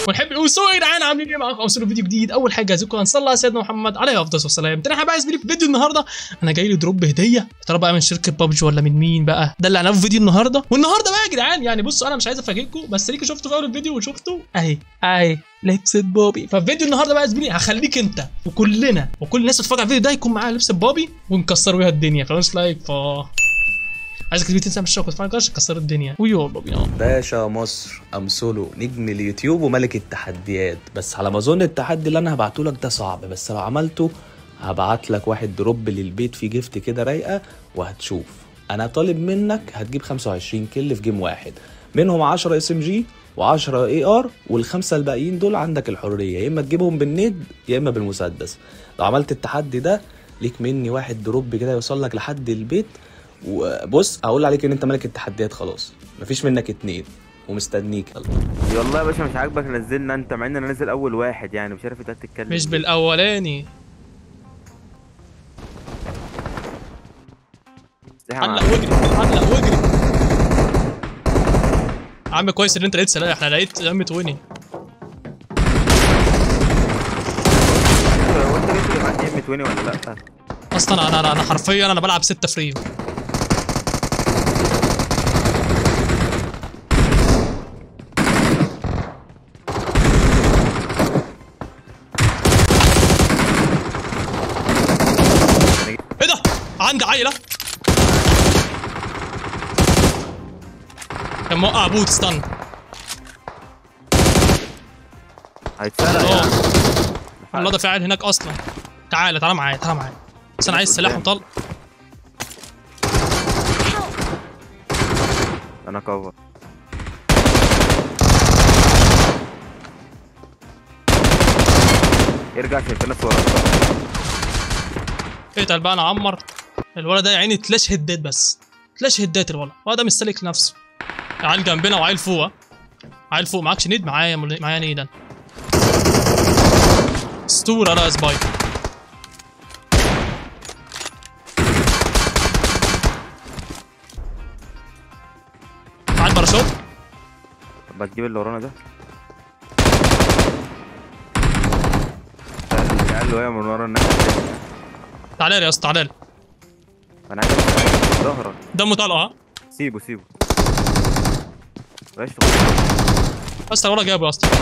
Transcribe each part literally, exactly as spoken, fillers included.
ونحب نقول سو يا جدعان عاملين ايه معاكم؟ اوصلوا فيديو جديد. اول حاجه عايزكم نصلي على سيدنا محمد عليه افضل الصلاه والسلام. تاني حاجه عايز في فيديو النهارده انا جاي لي دروب هديه، يا ترى بقى من شركه بابجي ولا من مين بقى؟ ده اللي هنعرفه في فيديو النهارده. والنهارده بقى يا جدعان يعني بصوا انا مش عايز افاجئكم، بس ليكوا شفتوا في اول الفيديو وشفتوا اهي اهي لبسه بابي. فالفيديو النهارده بقى يا زميلي هخليك انت وكلنا وكل الناس تتفرج على الفيديو ده يكون معاها لبسه بابي ونكسر بيها الدنيا. فمش لايك ف عايزك تبي تنسى من الشوك وتفعل الجرس تكسر الدنيا. ويلا بينا. باشا مصر امثله نجم اليوتيوب وملك التحديات، بس على ما اظن التحدي اللي انا هبعته لك ده صعب، بس لو عملته هبعت لك واحد دروب للبيت في جيفت كده رايقه وهتشوف. انا طالب منك هتجيب خمسة وعشرين كل في جيم واحد، منهم عشرة اس ام جي و10 اي ار، والخمسه الباقيين دول عندك الحريه، يا اما تجيبهم بالنيد يا اما بالمسدس. لو عملت التحدي ده ليك مني واحد دروب كده يوصل لك لحد البيت. وبص اقول عليك ان انت ملك التحديات خلاص، مفيش منك اتنين ومستنيك. يلا والله يا باشا مش عاجبك نزلنا انت، مع ان انا نازل اول واحد يعني مش عارف انت هتتكلم مش بالاولاني. علق واجري علق واجري. عم كويس ان انت لقيت سلاح، احنا لقيت لمة ويني. هو انت لسه معاك لمة ويني ولا لا؟ اصلا انا انا انا حرفيا انا بلعب ستة فريم. ايه ده؟ عندي عيلة كان موقع بوت. استنى هيتسرق يعني. الله ده فاعل هناك اصلا. تعالى تعالى معايا تعالى معايا، بس انا عايز سلاح وطلق. انا كفر. ارجع عشان في ناس وراك. اتقل بقى انا عمر الولد ده يا عيني. تلاش هدات بس تلاش هدات الولد. هو ده مش سالك نفسه. عيل جنبنا وعيل فوق. عيل فوق معاكش نيد؟ معايا معايا نيد انا. اسطوره لا يا سبايك. معاك باراشوت؟ طب هتجيب اللي ورانا ده؟ تعال له من ورا الناحيه التانيه. تعالى لي يا اسطى تعالى لي. انا عايز امسك ظهرك. دمه طلقه ها؟ سيبه سيبه بلاش بس ورا جابه يا اسطى.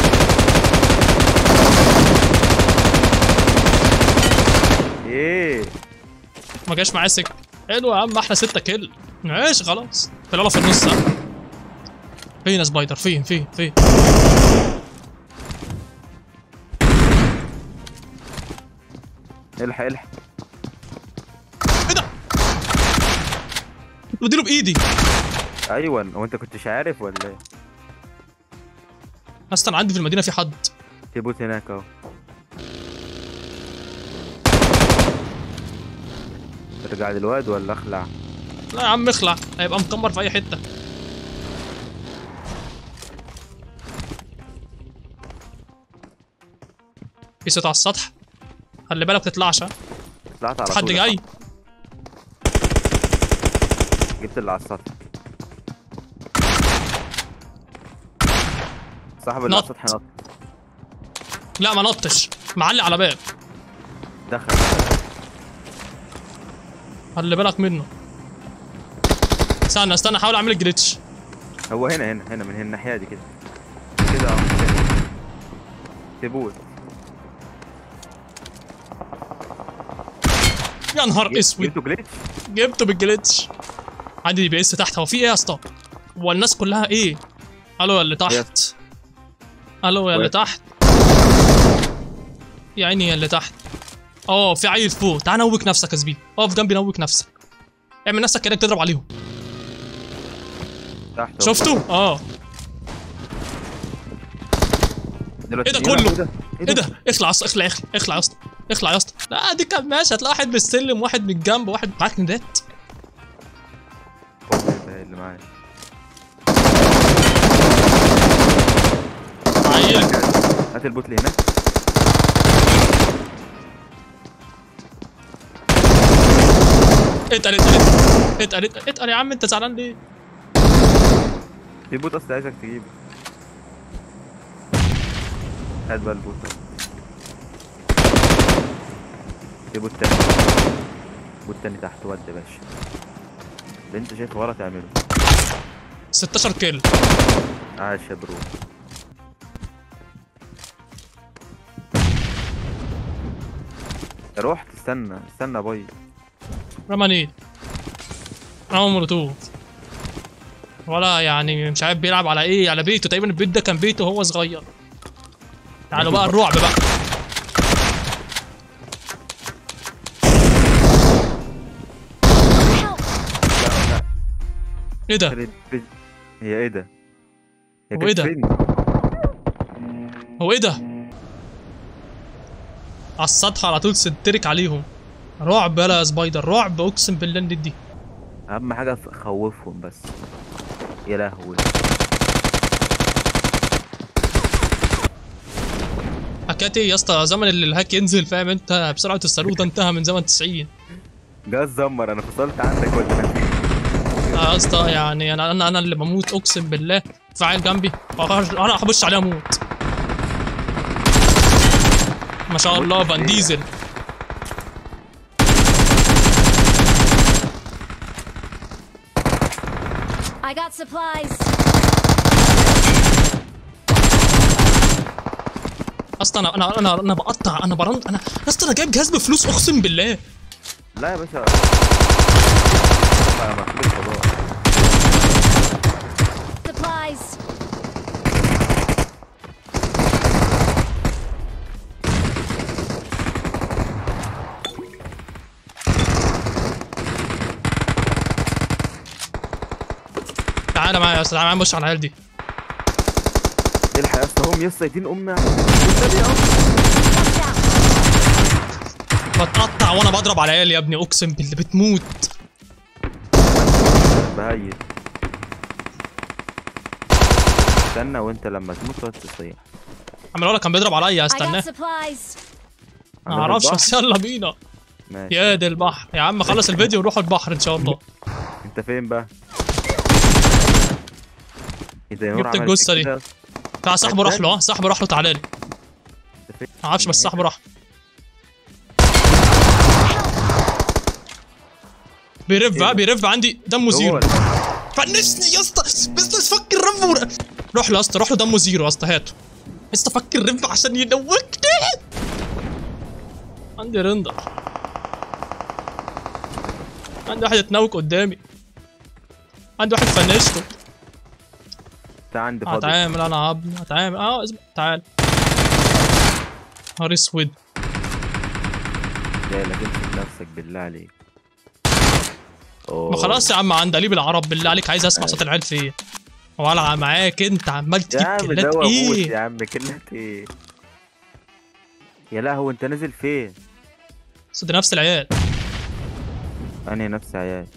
ايه ما جاش معايا سكه. حلو يا عم احلى ستة كيل. ماشي خلاص. في الولا في النص ها. فين يا سبايدر؟ فين فين فين؟ الحق الحق. ايه ده؟ بديله بايدي. ايوه هو انت كنتش عارف ولا ايه؟ اصلا عندي في المدينه في حد. في بوت هناك اهو. ترجع للواد ولا اخلع؟ لا يا عم اخلع، هيبقى مكمر في اي حته. في صوت على السطح، خلي بالك تطلعش. ها طلعت على حد جاي. جبت اللي على السطح. صاحب اللي على السطح نط. لا ما نطش، معلق على باب. دخل. خلي بالك منه. استنى استنى احاول اعمل جليتش. هو هنا هنا هنا من هنا الناحيه دي كده كده اهو. تبوت. يا نهار اسود. جبته جليتش؟ جبته بالجليتش. عندي دي بي اس تحت. هو في ايه يا اسطى؟ هو الناس كلها ايه؟ الو يا اللي تحت. الو يا اللي تحت. يا عيني يا اللي تحت. اه في عيل فوق. تعال نوك نفسك يا زميلي. اقف جنبي نوك نفسك. اعمل نفسك كانك تضرب عليهم. تحت. شفته؟ اه. ايه ده كله؟ ايه ده؟ اخلع يا اسطى اخلع اخلع اخلع يا اسطى اخلع يا اسطى. لا دي كان ماشي. هتلاقي واحد بالسلم واحد من الجنب واحد معاك ندات. اللي معايا عيل. هات البوت اللي هناك. اتقل اتقل اتقل اتقل اتقل يا عم. انت زعلان ليه؟ في بوت اصلا عايزك تجيبه. هات بقى البوت. في بوت تاني، بوت تاني تحت. ود يا باشا اللي انت شايفه ورا تعمله. ستاشر كيل. عاش يا برو. رحت. استنى استنى يا باي. رمانيت. رمى مولوتوف. ولا يعني مش عارف بيلعب على ايه، على بيته تقريبا. البيت ده كان بيته وهو صغير. تعالوا بقى الرعب بقى. ايه ده؟ هي ايه ده؟ هي هو ايه ده؟ فين؟ هو ايه ده؟ على السطح على طول سنترك عليهم. رعب يالا يا سبايدر، رعب اقسم بالله. ان دي اهم حاجه خوفهم بس. يا لهوي. حكاية ايه يا اسطى؟ زمن اللي الهاك ينزل فاهم انت بسرعه الصاروخ ده انتهى من زمن تسعين. جاز زمر. انا فصلت عندك ولا اه يا اسطى يعني انا انا انا اللي بموت اقسم بالله. فاعل جنبي انا هخش عليه اموت. ما شاء الله فان ديزل. I got supplies. اصلا انا انا انا انا بقطع. انا برند. انا يا اسطى انا جايب جهاز بفلوس اقسم بالله. لا يا باشا. لا محمود فضاء. Supplies. تعالى معايا يا اسطى، تعالى معايا نبص على العيال دي. الحق يا اسطى هم يا اسطى يتين امي. بتقطع وانا بضرب على العيال يا ابني اقسم بالله بتموت. بهيل. استنى وانت لما تموت تقعد تصيح. عم الولد كان بيضرب عليا I got استناه. supplies. ما اعرفش بس يلا بينا. ماشي. يا دي البحر يا عم. خلص الفيديو ونروح البحر ان شاء الله. انت فين بقى؟ ايه ده؟ جبت الجثه دي. تعال صاحبه راح له. اه صاحبه راح له. تعالى لي. ما اعرفش بس صاحبه راح. بيرف بقى بيرف عندي. دمه زيرو. فنشني يا اسطى. بس فك الرف ور... روح له يا اسطى. روح له دمه زيرو يا اسطى. هاته يا اسطى. فك الرف عشان ينوكني. عندي رندر. عندي واحد اتنوك قدامي. عندي واحد فنشته. انت عندي فاضي. هتعامل انا يا ابني. هتعامل. اه اسمع تعال. نهار اسود. لا لا تمسك نفسك بالله عليك. ما خلاص يا عم عند قليب العرب بالله عليك. عايز اسمع صوت العيال فين. ولا معاك انت عمال يا تجيب عم كلات ده ايه؟ ايه يا عم؟ كلات ايه؟ يا لهوي انت نازل فين؟ صوت نفس العيال. انهي نفس عيال؟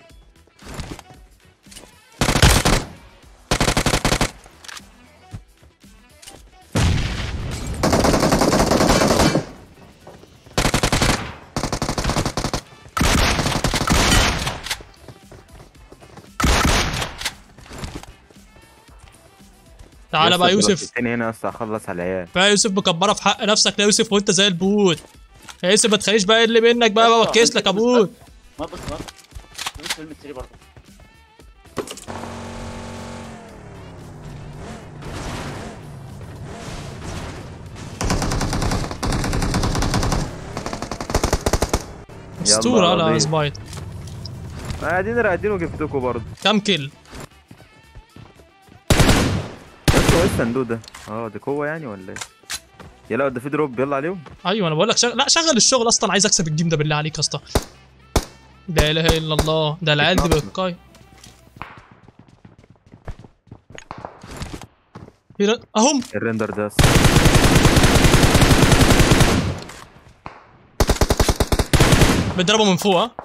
تعالى بقى يوسف. تاني هنا اصلا اخلص على العيال. بقى يوسف مكبره في حق نفسك يا يوسف وانت زي البوت. يا يوسف ما تخليش بقى اللي منك بقى بوكس لك يا بوت. ما بص ما بص فيلم التري برضه. اسطوره لا سبايد. قاعدين راقدين وجبتكم برضه. كام كيل؟ بس هو ايه الصندوق ده؟ اه دي قوه يعني ولا ايه؟ يا لا ده في دروب يلا عليهم. ايوه انا بقول لك شغل. لا شغل الشغل اصلا. عايز اكسب الجيم ده بالله عليك يا اسطى. لا اله الا الله. ده العيال دي بقاي. اهم الريندر ده بيضربوا من فوق. ها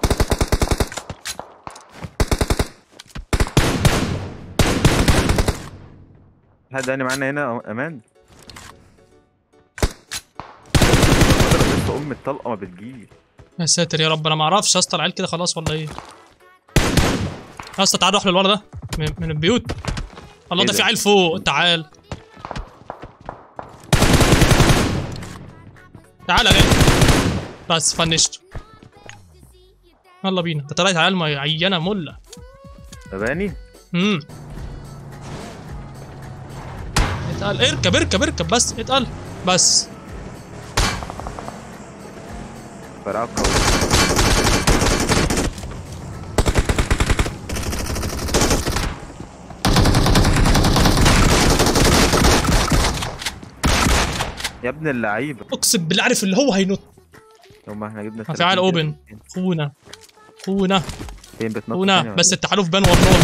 حد يعني معانا هنا امان. ام الطلقه ما بتجيش. يا ساتر يا رب. انا ما اعرفش يا اسطى العيال كده خلاص ولا ايه؟ يا اسطى تعال نروح للورا ده من, من البيوت. الله ده في عيل فوق. تعال تعالى ليه. بس فنشته. يلا بينا. ده طلعت عيال معينه مله. مباني. امم اتقل. اركب اركب اركب بس اتقل بس. فرقة. يا ابن اللعيبه اقسم بالله عارف اللي هو هينط. يوم ما احنا جبنا في عيال اوبن. خونا خونا فين بتنط خونا تاني بس ولا التحالف بان والله.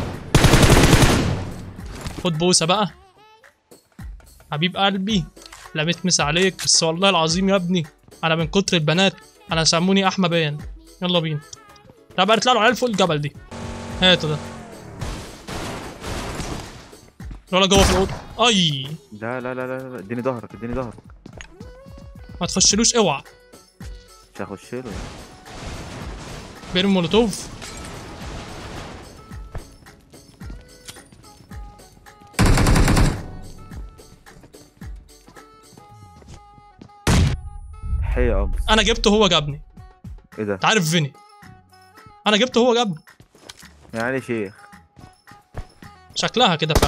خد بوسه بقى حبيب قلبي. لا متمس عليك بس والله العظيم يا ابني انا من كتر البنات انا سموني احمى بان. يلا بينا. لا بقى نطلع له عيال فوق الجبل دي. هاتوا ده. ولا جوه في الاوضه. اي إيه؟ لا لا لا لا اديني ظهرك اديني ظهرك. ما تخشلوش اوعى. مش هخش له. بيرمي مولوتوف. حي يا قمص. انا جبته هو جابني. ايه ده؟ انت عارف فيني. انا جبته هو جابني. يعني شيخ. شكلها كده فعلا.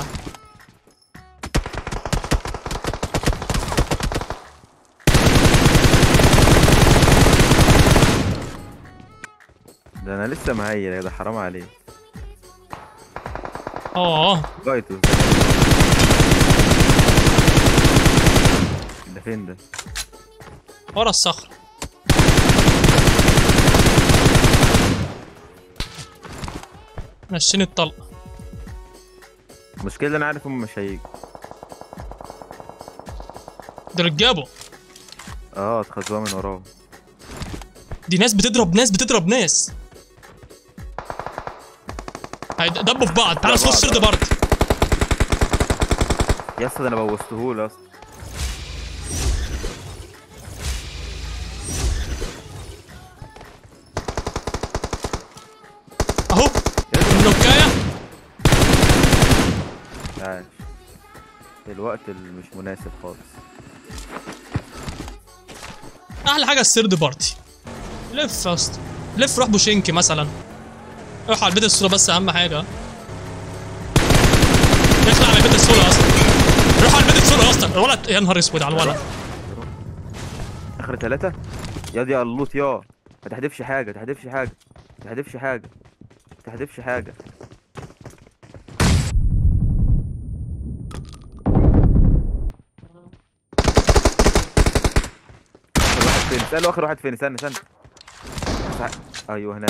ده انا لسه مهيل يا ده حرام عليك. اه غايته. ده فين ده؟ ورا الصخر. مشيني الطلقه. المشكلة اللي انا عارف هم مش هيجوا. دول جابوا. اه اتخزوها من وراهم. دي ناس بتضرب ناس بتضرب ناس. هيدبوا في بعض. تعالى نخش سرد بارت. يا اسطى ده انا بوظتهوله يا اسطى. اهو النكايه. عاش. الوقت اللي مش مناسب خالص. احلى حاجه السرد بارتي. لف يا اسطى لف. روح بوشينكي مثلا. روح على البيت الصوره بس اهم حاجه. اطلع على البيت الصوره اصلا. روح على البيت الصوره اصلا. الولد يا نهار اسود على الولد. اخر ثلاثة. يا دي اللوط يا ما تحدفش حاجة ما تحدفش حاجة ما تحدفش حاجة ما تحدفش حاجة. واحد فين؟ اسأله اخر واحد فين؟ استنى استنى. ايوه هناك.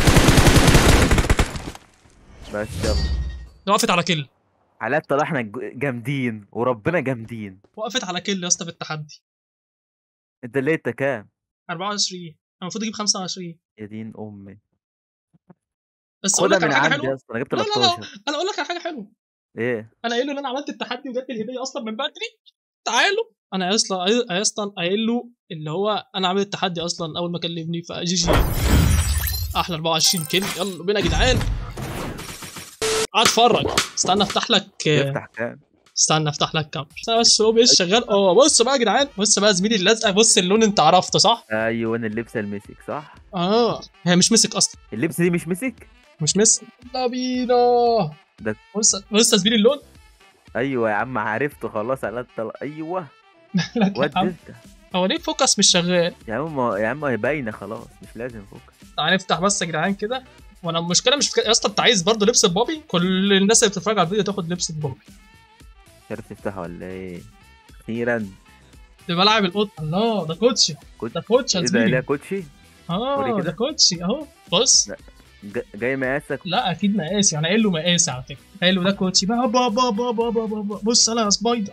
بس يلا. وقفت على كل. حالات طلع احنا جامدين وربنا جامدين. وقفت على كل يا اسطى في التحدي. انت اللي انت كام؟ أربعة وعشرين. انا المفروض اجيب خمسة وعشرين. يا دين امي. بس اقول خدها لك من على حاجه عندي يا حلوه. اسطى انا جبت لا لا لا تلتاشر. انا اقول لك على حاجه حلوه. ايه؟ انا قايل له ان انا عملت التحدي وجات لي الهديه اصلا من بدري. تعالوا. انا اصلا اصلا قايل له اللي هو انا عامل التحدي اصلا اول ما كلمني فجي جي. احلى أربعة وعشرين كيلو. يلا بينا يا جدعان. قاعد اتفرج. استنى افتح لك. افتح كام؟ استنى افتح لك كاميرا. استنى بس هو مش شغال. اه بص بقى يا جدعان. بص بقى زميلي اللزقه. بص اللون انت عرفته صح؟ ايوه اللبسه المسك صح؟ اه هي مش مسك اصلا. اللبسه دي مش مسك؟ مش مسك. يلا بينا. ده بص بص يا زميلي اللون. ايوه يا عم عرفته خلاص على الطل... ايوه. لا واد يا عم. انت هو ليه فوكس مش شغال؟ يا عم يا عم هي باينه خلاص مش لازم فوكس. تعالى نفتح بس يا جدعان كده. وانا المشكله مش في كده يا اسطى. انت عايز برضه لبس بوبي. كل الناس اللي بتتفرج على الفيديو تاخد لبس بوبي. مش عارف تفتحها ولا ايه؟ اخيرا. ده بلعب القط. الله ده كوتشي. كوت... ده كوتشي يا ايه ده ليها زميلي. كوتشي؟ اه وري ده كده. كوتشي اهو. بص. لا. ج... جاي مقاسك. لا اكيد مقاسي. انا قايل له مقاسي على فكره. قايل له ده كوتشي. بابا بابا بابا بابا. بص انا يا سبايدر.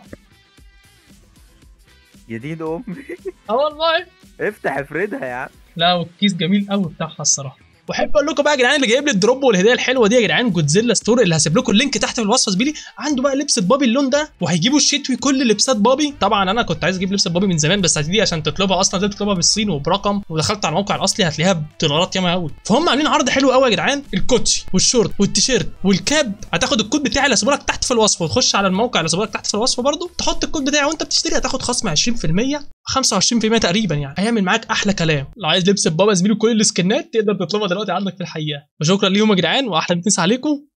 يا دين امي. اه والله. افتح افردها يا عم. لا والكيس جميل قوي بتاعها الصراحه. واحب اقول لكم بقى يا جدعان اللي جايب لي الدروب والهديه الحلوه دي يا جدعان جودزيلا ستور اللي هسيب لكم اللينك تحت في الوصف. زميلي عنده بقى لبسه بابي اللون ده. وهيجيبوا الشتوي كل لبسات بابي. طبعا انا كنت عايز اجيب لبسه بابي من زمان بس دي عشان تطلبها اصلا لازم تطلبها بالصين وبرقم. ودخلت على الموقع الاصلي هتلاقيها بدولارات ياما قوي. فهم عاملين عرض حلو قوي يا جدعان. الكوتشي والشورت والتيشيرت والكاب. هتاخد الكود بتاعي اللي هسيبه لك تحت في الوصف. وتخش على الموقع اللي هسيبه لك تحت في الوصف برده تحط الكود بتاعي وانت بتشتري هتاخد خصم عشرين في المية. خمسة وعشرين في المية تقريبا، يعني هيعمل معاك احلى كلام. لو عايز لبس بابا زميلي كل السكنات تقدر تطلبها دلوقتي عندك في الحقيقه. وشكرا ليهم يا جدعان، واحلى مسا عليكم.